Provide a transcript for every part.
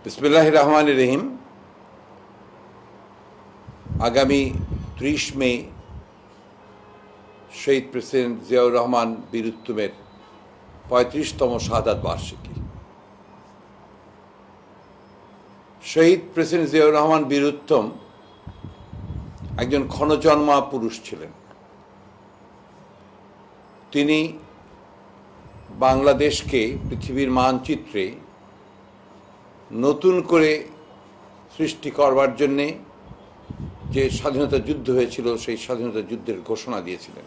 বিসমিল্লাহির রহমানির রহিম। আগামী 30 মে শহীদ প্রেসিডেন্ট জিয়াউর রহমান বীর উত্তমের 35তম শাহাদাত বার্ষিকী। শহীদ প্রেসিডেন্ট জিয়াউর রহমান বীর উত্তম একজন ক্ষণজন্মা পুরুষ ছিলেন। তিনি বাংলাদেশকে পৃথিবীর মানচিত্রে নতুন করে সৃষ্টি করবার জন্যে যে স্বাধীনতা যুদ্ধ হয়েছিল সেই স্বাধীনতা যুদ্ধের ঘোষণা দিয়েছিলেন।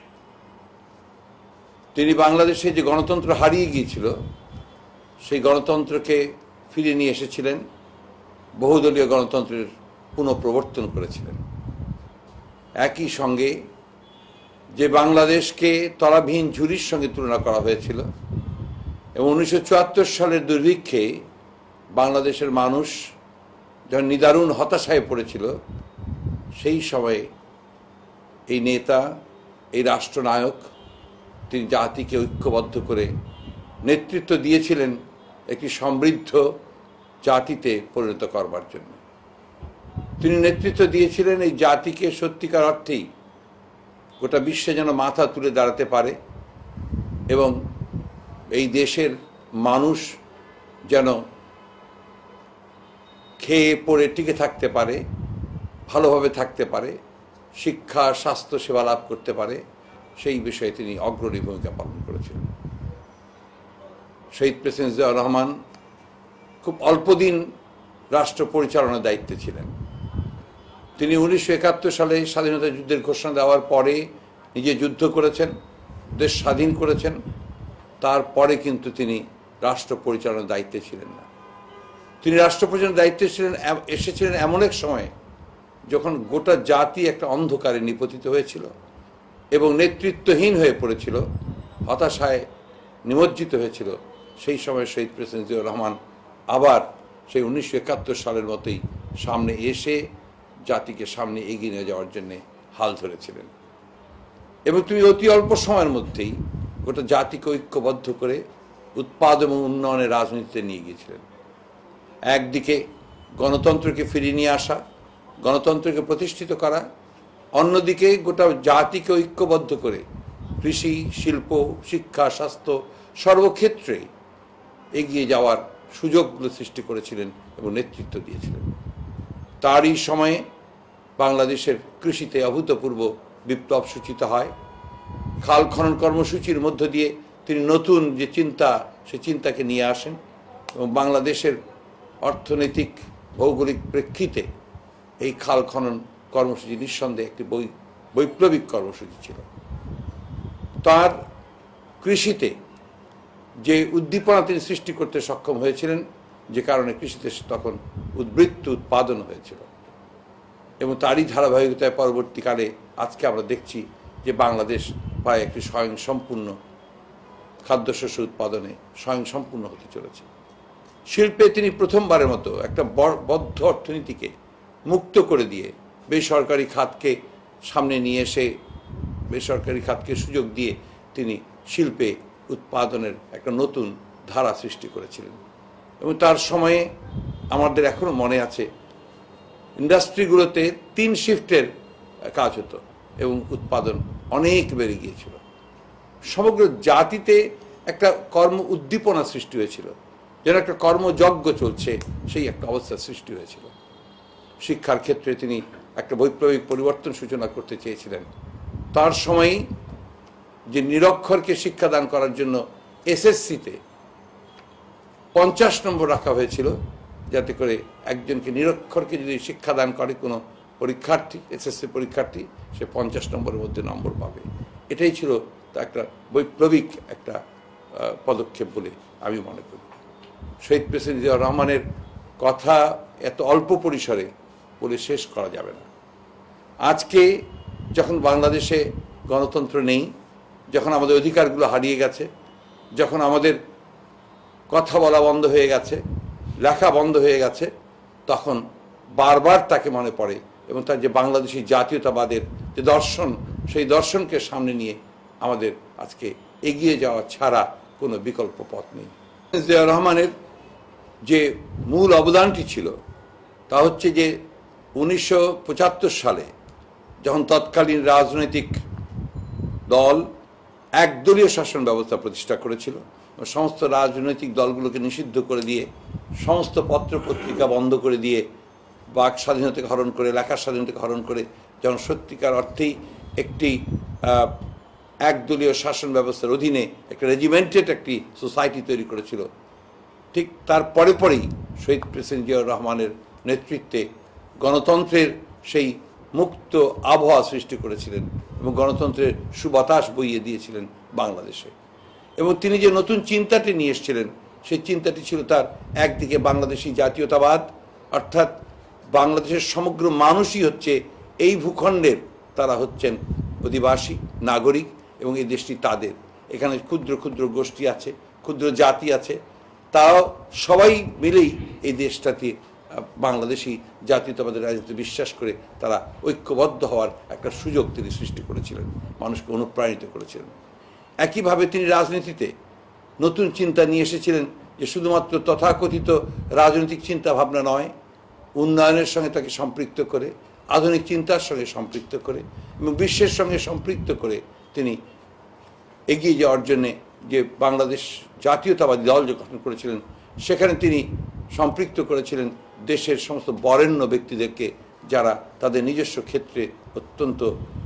তিনি বাংলাদেশে যে গণতন্ত্র হারিয়ে গিয়েছিল সেই গণতন্ত্রকে ফিরিয়ে নিয়ে এসেছিলেন, বহুদলীয় গণতন্ত্রের পুনঃপ্রবর্তন করেছিলেন। একই সঙ্গে যে বাংলাদেশকে তলাবিহীন ঝুড়ির সঙ্গে তুলনা করা হয়েছিল এবং 1974 সালের দুর্ভিক্ষে বাংলাদেশের মানুষ যখন নিদারুণ হতাশায় পড়েছিল, সেই সময়ে এই নেতা, এই রাষ্ট্রনায়ক, তিনি জাতিকে ঐক্যবদ্ধ করে নেতৃত্ব দিয়েছিলেন একটি সমৃদ্ধ জাতিতে পরিণত করবার জন্য। তিনি নেতৃত্ব দিয়েছিলেন এই জাতিকে সত্যিকার অর্থেই গোটা বিশ্বে যেন মাথা তুলে দাঁড়াতে পারে এবং এই দেশের মানুষ যেন খেয়ে পড়ে টিকে থাকতে পারে, ভালোভাবে থাকতে পারে, শিক্ষা স্বাস্থ্য সেবা লাভ করতে পারে, সেই বিষয়ে তিনি অগ্রণী ভূমিকা পালন করেছিলেন। শহীদ প্রেসিডেন্ট জিয়াউর রহমান খুব অল্পদিন রাষ্ট্র পরিচালনার দায়িত্বে ছিলেন। তিনি 1971 সালে স্বাধীনতা যুদ্ধের ঘোষণা দেওয়ার পরে নিজে যুদ্ধ করেছেন, দেশ স্বাধীন করেছেন। তারপরে কিন্তু তিনি রাষ্ট্র পরিচালনার দায়িত্বে ছিলেন না। তিনি রাষ্ট্র পরিচালনার দায়িত্বে এসেছিলেন এমন এক সময় যখন গোটা জাতি একটা অন্ধকারে নিপতিত হয়েছিল এবং নেতৃত্বহীন হয়ে পড়েছিল, হতাশায় নিমজ্জিত হয়েছিল। সেই সময় শহীদ প্রেসিডেন্ট জিয়াউর রহমান আবার সেই 1971 সালের মতোই সামনে এসে জাতিকে সামনে এগিয়ে নিয়ে যাওয়ার জন্যে হাল ধরেছিলেন এবং তিনি অতি অল্প সময়ের মধ্যেই গোটা জাতিকে ঐক্যবদ্ধ করে উৎপাদন এবং উন্নয়নের রাজনীতিতে নিয়ে গিয়েছিলেন। একদিকে গণতন্ত্রকে ফিরিয়ে নিয়ে আসা, গণতন্ত্রকে প্রতিষ্ঠিত করা, অন্যদিকে গোটা জাতিকে ঐক্যবদ্ধ করে কৃষি, শিল্প, শিক্ষা, স্বাস্থ্য সর্বক্ষেত্রে এগিয়ে যাওয়ার সুযোগগুলো সৃষ্টি করেছিলেন এবং নেতৃত্ব দিয়েছিলেন। তারই সময়ে বাংলাদেশের কৃষিতে অভূতপূর্ব বিপ্লব সূচিত হয়। খাল খনন কর্মসূচির মধ্য দিয়ে তিনি নতুন যে চিন্তা, সে চিন্তাকে নিয়ে আসেন এবং বাংলাদেশের অর্থনৈতিক ভৌগোলিক প্রেক্ষিতে এই খাল খনন কর্মসূচি নিঃসন্দেহে একটি বৈপ্লবিক কর্মসূচি ছিল। তার কৃষিতে যে উদ্দীপনা তিনি সৃষ্টি করতে সক্ষম হয়েছিলেন, যে কারণে কৃষিতে তখন উদ্বৃত্ত উৎপাদন হয়েছিল এবং তারই ধারাবাহিকতায় পরবর্তীকালে আজকে আমরা দেখছি যে বাংলাদেশ প্রায় একটি স্বয়ংসম্পূর্ণ খাদ্যশস্য উৎপাদনে স্বয়ংসম্পূর্ণ হতে চলেছে। শিল্পে তিনি প্রথমবারের মতো একটা বদ্ধ অর্থনীতিকে মুক্ত করে দিয়ে বেসরকারি খাতকে সামনে নিয়ে এসে, বেসরকারি খাতকে সুযোগ দিয়ে তিনি শিল্পে উৎপাদনের একটা নতুন ধারা সৃষ্টি করেছিলেন এবং তার সময়ে আমাদের এখনও মনে আছে ইন্ডাস্ট্রিগুলোতে 3 শিফটের কাজ হতো এবং উৎপাদন অনেক বেড়ে গিয়েছিল। সমগ্র জাতিতে একটা কর্ম উদ্দীপনা সৃষ্টি হয়েছিল, যেন একটা কর্মযজ্ঞ চলছে, সেই একটা অবস্থার সৃষ্টি হয়েছিল। শিক্ষার ক্ষেত্রে তিনি একটা বৈপ্লবিক পরিবর্তন সূচনা করতে চেয়েছিলেন। তার সময়ই যে নিরক্ষরকে শিক্ষাদান করার জন্য এসএসসিতে 50 নম্বর রাখা হয়েছিল, যাতে করে একজনকে নিরক্ষরকে যদি শিক্ষাদান করে কোনো পরীক্ষার্থী, এসএসসি পরীক্ষার্থী, সে 50 নম্বরের মধ্যে নম্বর পাবে। এটাই ছিল তা একটা বৈপ্লবিক একটা পদক্ষেপ বলে আমি মনে করি। শহীদ প্রেসিডেন্ট জিয়াউর রহমানের কথা এত অল্প পরিসরে বলে শেষ করা যাবে না। আজকে যখন বাংলাদেশে গণতন্ত্র নেই, যখন আমাদের অধিকারগুলো হারিয়ে গেছে, যখন আমাদের কথা বলা বন্ধ হয়ে গেছে, লেখা বন্ধ হয়ে গেছে, তখন বারবার তাকে মনে পড়ে এবং তার যে বাংলাদেশি জাতীয়তাবাদের যে দর্শন, সেই দর্শনকে সামনে নিয়ে আমাদের আজকে এগিয়ে যাওয়া ছাড়া কোনো বিকল্প পথ নেই। জিয়াউর রহমানের যে মূল অবদানটি ছিল তা হচ্ছে যে 1975 সালে যখন তৎকালীন রাজনৈতিক দল একদলীয় শাসন ব্যবস্থা প্রতিষ্ঠা করেছিল, সমস্ত রাজনৈতিক দলগুলোকে নিষিদ্ধ করে দিয়ে, সমস্ত পত্র পত্রিকা বন্ধ করে দিয়ে, বাক স্বাধীনতাকে হরণ করে, লেখার স্বাধীনতাকে হরণ করে, যখন সত্যিকার অর্থেই একটি একদলীয় শাসন ব্যবস্থার অধীনে একটা রেজিমেন্টেড একটি সোসাইটি তৈরি করেছিল, ঠিক তার পরেই শহীদ প্রেসিডেন্ট জিয়াউর রহমানের নেতৃত্বে গণতন্ত্রের সেই মুক্ত আবহাওয়া সৃষ্টি করেছিলেন এবং গণতন্ত্রের সুবাতাস বইয়ে দিয়েছিলেন বাংলাদেশে। এবং তিনি যে নতুন চিন্তাটি নিয়ে এসেছিলেন, সেই চিন্তাটি ছিল তার একদিকে বাংলাদেশি জাতীয়তাবাদ, অর্থাৎ বাংলাদেশের সমগ্র মানুষই হচ্ছে এই ভূখণ্ডের, তারা হচ্ছেন অধিবাসী নাগরিক এবং এই দেশটি তাদের। এখানে ক্ষুদ্র ক্ষুদ্র গোষ্ঠী আছে, ক্ষুদ্র জাতি আছে, তারাও সবাই মিলেই এই দেশটাতে বাংলাদেশি জাতীয়তাবাদের রাজনীতি বিশ্বাস করে তারা ঐক্যবদ্ধ হওয়ার একটা সুযোগ তিনি সৃষ্টি করেছিলেন, মানুষকে অনুপ্রাণিত করেছিলেন। একইভাবে তিনি রাজনীতিতে নতুন চিন্তা নিয়ে এসেছিলেন, যে শুধুমাত্র তথাকথিত রাজনৈতিক চিন্তা ভাবনা নয়, উন্নয়নের সঙ্গে তাকে সম্পৃক্ত করে, আধুনিক চিন্তার সঙ্গে সম্পৃক্ত করে এবং বিশ্বের সঙ্গে সম্পৃক্ত করে তিনি এগিয়ে যাওয়ার জন্যে যে বাংলাদেশ জাতীয়তাবাদী দল যে গঠন করেছিলেন, সেখানে তিনি সম্পৃক্ত করেছিলেন দেশের সমস্ত বরেণ্য ব্যক্তিদেরকে, যারা তাদের নিজস্ব ক্ষেত্রে অত্যন্ত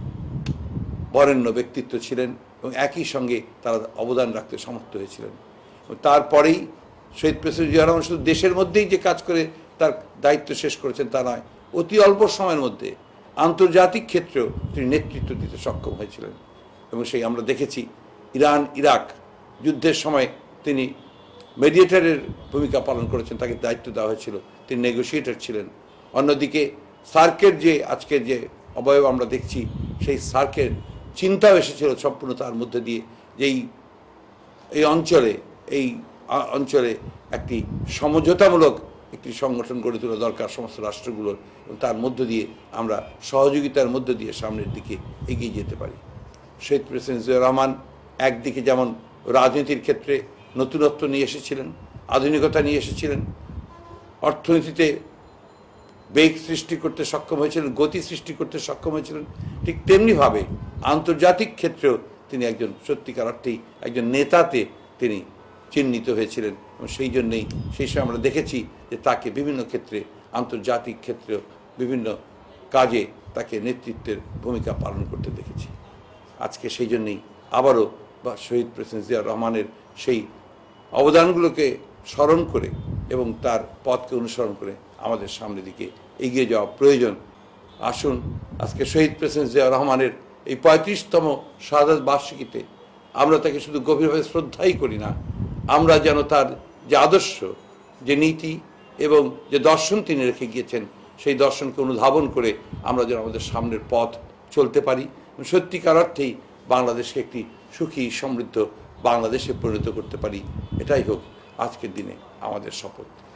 বরেণ্য ব্যক্তিত্ব ছিলেন এবং একই সঙ্গে তারা অবদান রাখতে সমর্থ হয়েছিলেন। তারপরেই শহীদ প্রেসিডেন্ট জিয়াউর রহমান শুধু দেশের মধ্যেই যে কাজ করে তার দায়িত্ব শেষ করেছেন তা নয়, অতি অল্প সময়ের মধ্যে আন্তর্জাতিক ক্ষেত্রেও তিনি নেতৃত্ব দিতে সক্ষম হয়েছিলেন। এবং সেই আমরা দেখেছি ইরান ইরাক যুদ্ধের সময় তিনি মেডিয়েটারের ভূমিকা পালন করেছেন, তাকে দায়িত্ব দেওয়া হয়েছিল, তিনি নেগোসিয়েটর ছিলেন। অন্যদিকে সার্কের যে আজকের যে অবয়ব আমরা দেখছি, সেই সার্কের চিন্তাও এসেছিল সম্পূর্ণ তার মধ্যে দিয়ে, যেই এই অঞ্চলে একটি সমঝোতামূলক একটি সংগঠন গড়ে তোলা দরকার সমস্ত রাষ্ট্রগুলোর, এবং তার মধ্য দিয়ে আমরা সহযোগিতার মধ্য দিয়ে সামনের দিকে এগিয়ে যেতে পারি। শহীদ প্রেসিডেন্ট জিয়াউর রহমান একদিকে যেমন রাজনীতির ক্ষেত্রে নতুনত্ব নিয়ে এসেছিলেন, আধুনিকতা নিয়ে এসেছিলেন, অর্থনীতিতে বেগ সৃষ্টি করতে সক্ষম হয়েছিলেন, গতি সৃষ্টি করতে সক্ষম হয়েছিলেন, ঠিক তেমনিভাবে আন্তর্জাতিক ক্ষেত্রেও তিনি একজন সত্যিকার অর্থেই একজন নেতাতে তিনি চিহ্নিত হয়েছিলেন। এবং সেই জন্যেই সেই সময় আমরা দেখেছি যে তাকে বিভিন্ন ক্ষেত্রে আন্তর্জাতিক ক্ষেত্রেও বিভিন্ন কাজে তাকে নেতৃত্বের ভূমিকা পালন করতে দেখেছি। আজকে সেই জন্যেই আবারও শহীদ প্রেসিডেন্ট জিয়াউর রহমানের সেই অবদানগুলোকে স্মরণ করে এবং তার পথকে অনুসরণ করে আমাদের সামনের দিকে এগিয়ে যাওয়া প্রয়োজন। আসুন আজকে শহীদ প্রেসিডেন্ট জিয়াউর রহমানের এই 35তম শাহাদাত বার্ষিকীতে আমরা তাকে শুধু গভীরভাবে শ্রদ্ধাই করি না, আমরা যেন তার যে আদর্শ, যে নীতি এবং যে দর্শন তিনি রেখে গিয়েছেন, সেই দর্শনকে অনুধাবন করে আমরা যেন আমাদের সামনের পথ চলতে পারি, সত্যিকার অর্থেই বাংলাদেশকে একটি সুখী সমৃদ্ধ বাংলাদেশে পরিণত করতে পারি। এটাই হোক আজকের দিনে আমাদের শপথ।